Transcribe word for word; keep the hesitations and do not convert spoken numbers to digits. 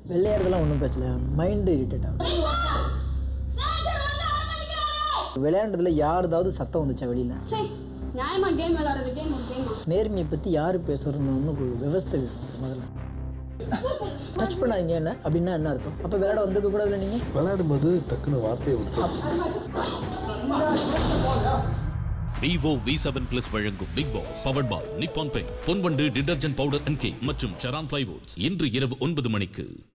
விளையாடுறதுலாம் ஒன்றும் பிரச்சனை, mind irritate ஆகும். விளையாடுறதுல யாருதாவது சத்தம் வந்துச்சா வெளியில்? நியாயமா கேம் விளையாடுறது கேம் ஒரு கேம். நேர்மையை பற்றி யார் பேசுறதுன்னு ஒன்று விவஸ்தை முதல்ல. டச் பண்ணாதீங்க என்ன அப்படின்னா என்ன அர்த்தம்? அப்போ விளையாட வந்துருக்க கூடாதுல நீங்கள்? விளையாடும்போது டக்குன்னு வார்த்தையை விட்டு விவோ வி செவன் பிளஸ் வழங்கும் Bigg Boss powered by Nippon paint, Ponvandu detergent powder NK மற்றும் சரான் பிளைவுட்ஸ் இன்று இரவு ஒன்பது மணிக்கு.